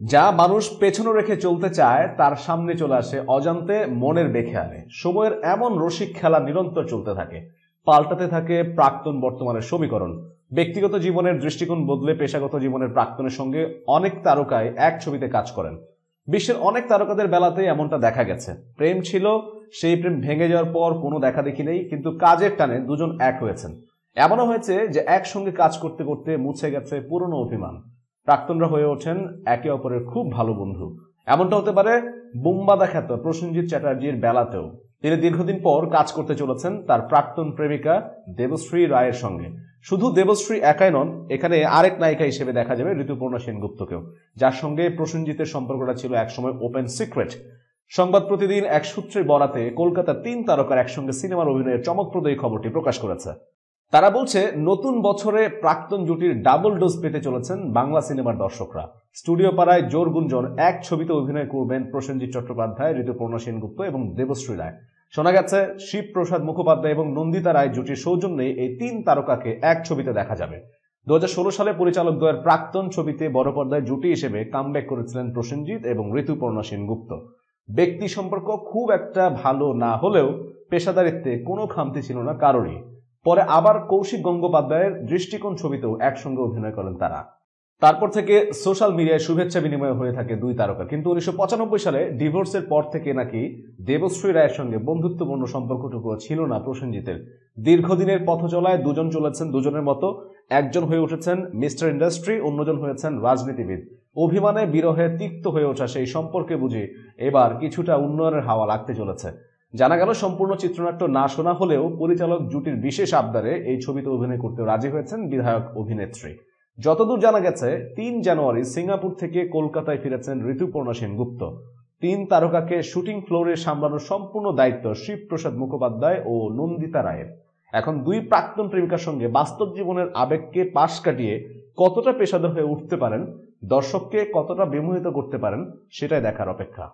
যা মানুষ পেছনে রেখে চলতে চায় তার সামনে চলে আসে অজান্তে মনের বেখেয়ালে। সময়ের এমন রসিক খেলা নিরন্তর চলতে থাকে, পাল্টাতে থাকে প্রাক্তন বর্তমানের সমীকরণ। ব্যক্তিগত জীবনের দৃষ্টিকোণ বদলে পেশাগত জীবনের প্রাক্তনের সঙ্গে অনেক তারকাই এক ছবিতে কাজ করেন। বিশ্বের অনেক তারকাদের বেলাতেই এমনটা দেখা গেছে। প্রেম ছিল, সেই প্রেম ভেঙে যাওয়ার পর কোনো দেখা দেখি নেই, কিন্তু কাজের টানে দুজন এক হয়েছেন। এমনও হয়েছে যে একসঙ্গে কাজ করতে করতে মুছে গেছে পুরনো অভিমান। প্রাক্তনরা হয়ে ওঠেন একে অপরের খুব ভালো বন্ধু। এমনটা হতে পারে বুম্বাদা খ্যাত প্রসেনজিৎ চ্যাটার্জির বেলাতেও। তিনি দীর্ঘদিন পর কাজ করতে চলেছেন তার প্রাক্তন প্রেমিকা দেবশ্রী রায়ের সঙ্গে। শুধু দেবশ্রী একাই নন, এখানে আরেক নায়িকা হিসেবে দেখা যাবে ঋতুপর্ণা সেনগুপ্তকেও, যার সঙ্গে প্রসেনজিতের সম্পর্কটা ছিল একসময় ওপেন সিক্রেট। সংবাদ প্রতিদিন এক সূত্রের বরাতে কলকাতার 3 তারকার একসঙ্গে সিনেমার অভিনয়ের চমকপ্রদ এই খবরটি প্রকাশ করেছে। তারা বলছে, নতুন বছরে প্রাক্তন জুটির ডাবল ডোজ পেতে চলেছেন বাংলা সিনেমার দর্শকরা। স্টুডিও পাড়ায় জোর গুঞ্জন, এক ছবিতে অভিনয় করবেন প্রসেনজিৎ চট্টোপাধ্যায়, ঋতুপর্ণা সেনগুপ্ত এবং দেবশ্রী রায়। শোনা গেছে শিবপ্রসাদ মুখোপাধ্যায় এবং নন্দিতা রায় জুটির সৌজন্যে এই 3 তারকাকে এক ছবিতে দেখা যাবে। 2016 সালে পরিচালক দ্বয়ের প্রাক্তন ছবিতে বড় পর্দায় জুটি হিসেবে কামব্যাক করেছিলেন প্রসেনজিৎ এবং ঋতুপর্ণা সেনগুপ্ত। ব্যক্তি সম্পর্ক খুব একটা ভালো না হলেও পেশাদারিত্বে কোনো খামতি ছিল না কারোরই। পরে আবার কৌশিক গঙ্গোপাধ্যায়ের দৃষ্টিকোণ ছবিতেও একসঙ্গে অভিনয় করেন তারা। তারপর থেকে সোশ্যাল মিডিয়ায় শুভেচ্ছা বিনিময় হয়ে থাকে 2 তারকা, কিন্তু 1995 সালে ডিভোর্সের পর থেকে নাকি দেবশ্রী রায়ের সঙ্গে বন্ধুত্বপূর্ণ সম্পর্কটুকু ছিল না প্রসেনজিতের। দীর্ঘদিনের পথ চলায় দুজন চলেছেন দুজনের মতো। একজন হয়ে উঠেছেন মিস্টার ইন্ডাস্ট্রি, অন্যজন হয়েছেন রাজনীতিবিদ। অভিমানে বিরহে তিক্ত হয়ে ওঠা সেই সম্পর্কে বুঝি এবার কিছুটা উন্নয়নের হাওয়া লাগতে চলেছে। জানা গেল, সম্পূর্ণ চিত্রনাট্য না শোনা হলেও পরিচালক জুটির বিশেষ আবদারে এই ছবিতে অভিনয় করতে রাজি হয়েছেন বিধায়ক অভিনেত্রী। যতদূর জানা গেছে, 3 জানুয়ারি সিঙ্গাপুর থেকে কলকাতায় ফিরেছেন ঋতুপর্ণা সেনগুপ্ত। 3 তারকাকে শুটিং ফ্লোরে সামলানোর সম্পূর্ণ দায়িত্ব শিবপ্রসাদ মুখোপাধ্যায় ও নন্দিতা রায়ের। এখন 2 প্রাক্তন প্রেমিকার সঙ্গে বাস্তব জীবনের আবেগকে পাশ কাটিয়ে কতটা পেশাদার হয়ে উঠতে পারেন, দর্শককে কতটা বিমোহিত করতে পারেন, সেটাই দেখার অপেক্ষা।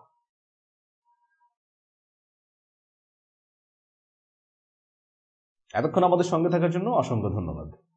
এতক্ষণ আমাদের সঙ্গে থাকার জন্য অসংখ্য ধন্যবাদ।